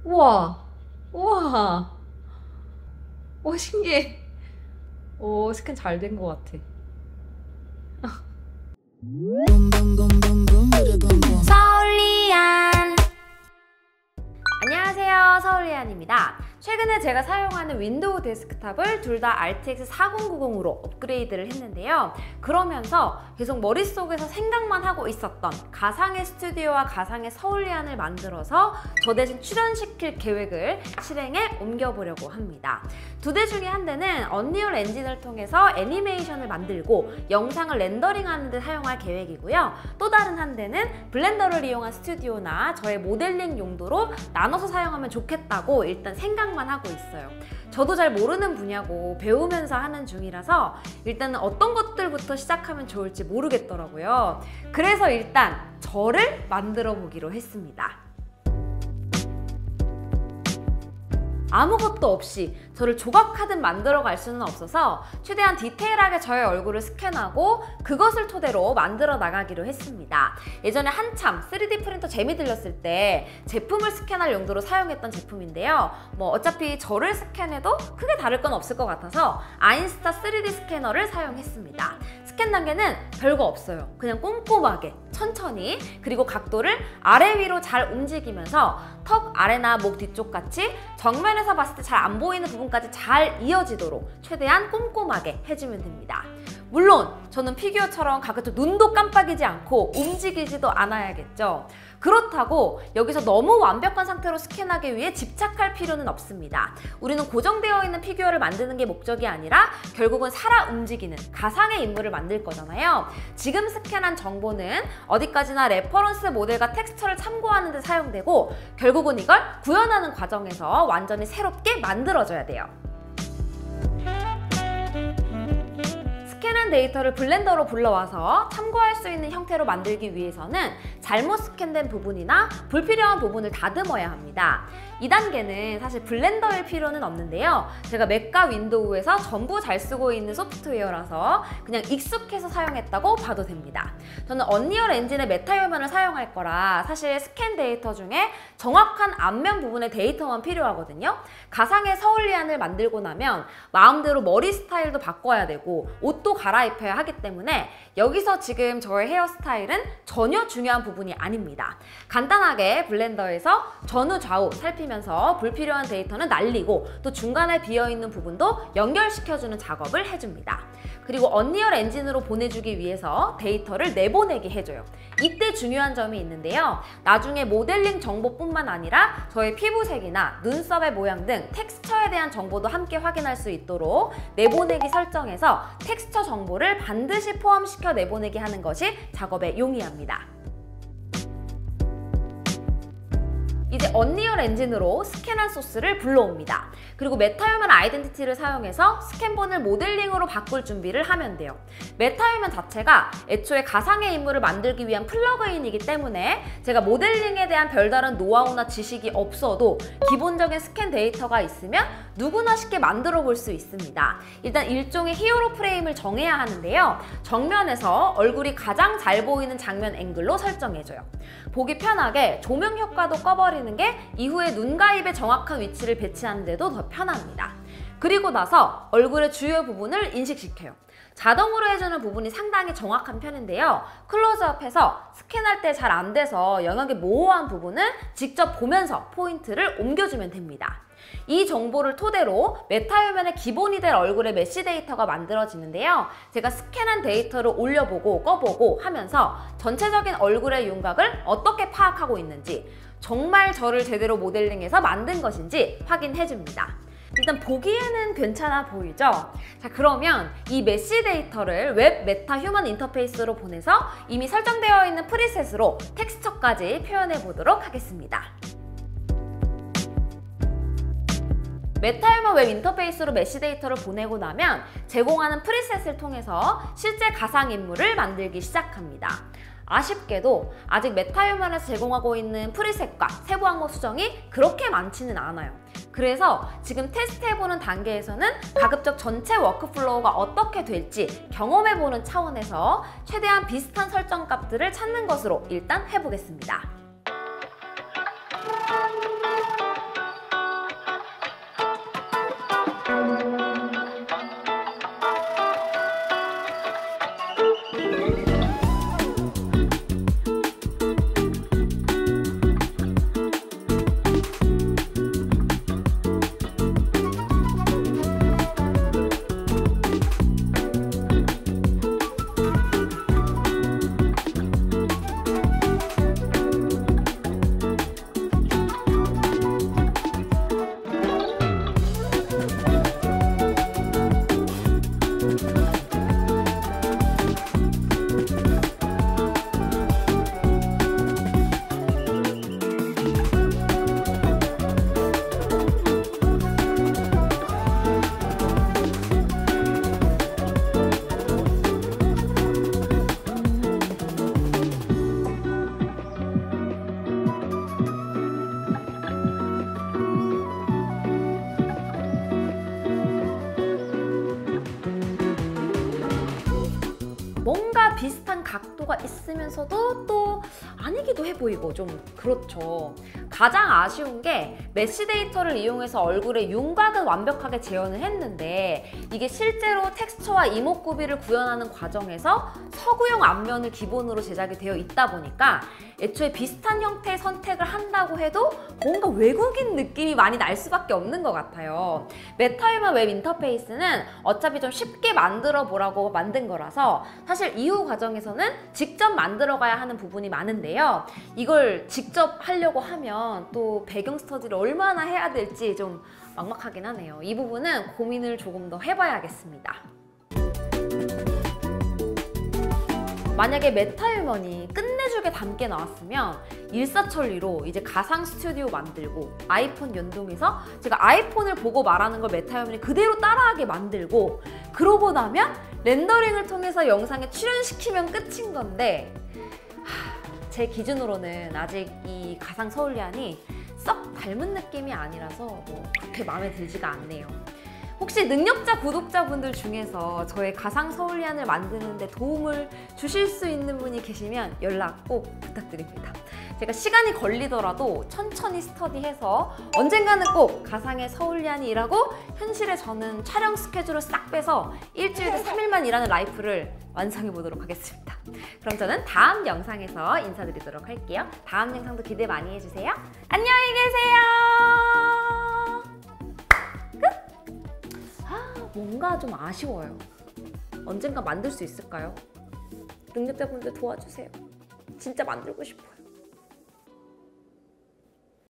우와, 우와, 오, 신기해. 오, 스캔 잘 된 것 같아. 서울리안. 안녕하세요, 서울리안입니다. 최근에 제가 사용하는 윈도우 데스크탑을 둘 다 RTX 4090으로 업그레이드를 했는데요. 그러면서 계속 머릿속에서 생각만 하고 있었던 가상의 스튜디오와 가상의 서울리안을 만들어서 저 대신 출연시킬 계획을 실행에 옮겨보려고 합니다. 두 대 중에 한 대는 언리얼 엔진을 통해서 애니메이션을 만들고 영상을 렌더링하는 데 사용할 계획이고요. 또 다른 한 대는 블렌더를 이용한 스튜디오나 저의 모델링 용도로 나눠서 사용하면 좋겠다고 일단 생각만 하고 있어요. 저도 잘 모르는 분야고 배우면서 하는 중이라서 일단은 어떤 것들부터 시작하면 좋을지 모르겠더라고요. 그래서 일단 저를 만들어 보기로 했습니다. 아무것도 없이 저를 조각하듯 만들어 갈 수는 없어서 최대한 디테일하게 저의 얼굴을 스캔하고 그것을 토대로 만들어 나가기로 했습니다. 예전에 한참 3D 프린터 재미 들렸을 때 제품을 스캔할 용도로 사용했던 제품인데요. 어차피 저를 스캔해도 크게 다를 건 없을 것 같아서 아인스타 3D 스캐너를 사용했습니다. 스캔 단계는 별거 없어요. 그냥 꼼꼼하게 천천히, 그리고 각도를 아래 위로 잘 움직이면서 턱 아래나 목 뒤쪽 같이 정면에서 봤을 때 잘 안 보이는 부분까지 잘 이어지도록 최대한 꼼꼼하게 해주면 됩니다. 물론 저는 피규어처럼 가급적 눈도 깜빡이지 않고 움직이지도 않아야겠죠. 그렇다고 여기서 너무 완벽한 상태로 스캔하기 위해 집착할 필요는 없습니다. 우리는 고정되어 있는 피규어를 만드는 게 목적이 아니라 결국은 살아 움직이는 가상의 인물을 만들 거잖아요. 지금 스캔한 정보는 어디까지나 레퍼런스 모델과 텍스처를 참고하는 데 사용되고 결국은 이걸 구현하는 과정에서 완전히 새롭게 만들어져야 돼요. 스캔한 데이터를 블렌더로 불러와서 참고할 수 있는 형태로 만들기 위해서는 잘못 스캔된 부분이나 불필요한 부분을 다듬어야 합니다. 2단계는 사실 블렌더일 필요는 없는데요. 제가 맥과 윈도우에서 전부 잘 쓰고 있는 소프트웨어라서 그냥 익숙해서 사용했다고 봐도 됩니다. 저는 언리얼 엔진의 메타휴먼을 사용할 거라 사실 스캔 데이터 중에 정확한 앞면 부분의 데이터만 필요하거든요. 가상의 서울리안을 만들고 나면 마음대로 머리 스타일도 바꿔야 되고 옷도 갈아입혀야 하기 때문에 여기서 지금 저의 헤어스타일은 전혀 중요한 부분이 아닙니다. 간단하게 블렌더에서 전후 좌우 살피면서 불필요한 데이터는 날리고 또 중간에 비어있는 부분도 연결시켜주는 작업을 해줍니다. 그리고 언리얼 엔진으로 보내주기 위해서 데이터를 내보내게 해줘요. 이때 중요한 점이 있는데요. 나중에 모델링 정보뿐만 아니라 저의 피부색이나 눈썹의 모양 등 텍스처에 대한 정보도 함께 확인할 수 있도록 내보내기 설정에서 텍스처 정보를 반드시 포함시켜 내보내게 하는 것이 작업에 용이합니다. 이제 언리얼 엔진으로 스캔한 소스를 불러옵니다. 그리고 메타휴먼 아이덴티티를 사용해서 스캔본을 모델링으로 바꿀 준비를 하면 돼요. 메타휴먼 자체가 애초에 가상의 인물을 만들기 위한 플러그인이기 때문에 제가 모델링에 대한 별다른 노하우나 지식이 없어도 기본적인 스캔 데이터가 있으면 누구나 쉽게 만들어 볼 수 있습니다. 일단 일종의 히어로 프레임을 정해야 하는데요. 정면에서 얼굴이 가장 잘 보이는 장면 앵글로 설정해줘요. 보기 편하게 조명 효과도 꺼버리는 게 이후에 눈과 입의 정확한 위치를 배치하는 데도 더 편합니다. 그리고 나서 얼굴의 주요 부분을 인식시켜요. 자동으로 해주는 부분이 상당히 정확한 편인데요. 클로즈업해서 스캔할 때 잘 안 돼서 영역이 모호한 부분은 직접 보면서 포인트를 옮겨주면 됩니다. 이 정보를 토대로 메타휴먼의 기본이 될 얼굴의 메쉬 데이터가 만들어지는데요. 제가 스캔한 데이터를 올려보고 꺼보고 하면서 전체적인 얼굴의 윤곽을 어떻게 파악하고 있는지, 정말 저를 제대로 모델링해서 만든 것인지 확인해줍니다. 일단 보기에는 괜찮아 보이죠? 자, 그러면 이 메쉬 데이터를 웹 메타 휴먼 인터페이스로 보내서 이미 설정되어 있는 프리셋으로 텍스처까지 표현해 보도록 하겠습니다. 메타휴먼 웹 인터페이스로 메쉬 데이터를 보내고 나면 제공하는 프리셋을 통해서 실제 가상인물을 만들기 시작합니다. 아쉽게도 아직 메타휴먼에서 제공하고 있는 프리셋과 세부 항목 수정이 그렇게 많지는 않아요. 그래서 지금 테스트해보는 단계에서는 가급적 전체 워크플로우가 어떻게 될지 경험해보는 차원에서 최대한 비슷한 설정 값들을 찾는 것으로 일단 해보겠습니다. 비슷한 각도가 있으면서도 또 아니기도 해 보이고 좀 그렇죠. 가장 아쉬운 게 메쉬 데이터를 이용해서 얼굴의 윤곽은 완벽하게 재현을 했는데 이게 실제로 텍스처와 이목구비를 구현하는 과정에서 서구용 앞면을 기본으로 제작이 되어 있다 보니까 애초에 비슷한 형태의 선택을 한다고 해도 뭔가 외국인 느낌이 많이 날 수밖에 없는 것 같아요. 메타휴먼 웹 인터페이스는 어차피 좀 쉽게 만들어 보라고 만든 거라서 사실 이후 과정에서는 직접 만들어 가야 하는 부분이 많은데요. 이걸 직접 하려고 하면 또 배경 스터디를 얼마나 해야 될지 좀 막막하긴 하네요. 이 부분은 고민을 조금 더 해봐야겠습니다. 만약에 메타휴먼이 끝내주게 담게 나왔으면 일사천리로 이제 가상 스튜디오 만들고 아이폰 연동해서 제가 아이폰을 보고 말하는 걸 메타휴먼이 그대로 따라하게 만들고 그러고 나면 렌더링을 통해서 영상에 출연시키면 끝인 건데 제 기준으로는 아직 이 가상 서울리안이 썩 닮은 느낌이 아니라서 뭐 그렇게 마음에 들지가 않네요. 혹시 능력자 구독자분들 중에서 저의 가상 서울리안을 만드는 데 도움을 주실 수 있는 분이 계시면 연락 꼭 부탁드립니다. 제가 시간이 걸리더라도 천천히 스터디해서 언젠가는 꼭 가상의 서울리안이 일하고 현실에 저는 촬영 스케줄을 싹 빼서 일주일에 3일만 일하는 라이프를 완성해 보도록 하겠습니다. 그럼 저는 다음 영상에서 인사드리도록 할게요. 다음 영상도 기대 많이 해주세요. 안녕히 계세요. 뭔가 좀 아쉬워요. 언젠가 만들 수 있을까요? 능력자분들 도와주세요. 진짜 만들고 싶어.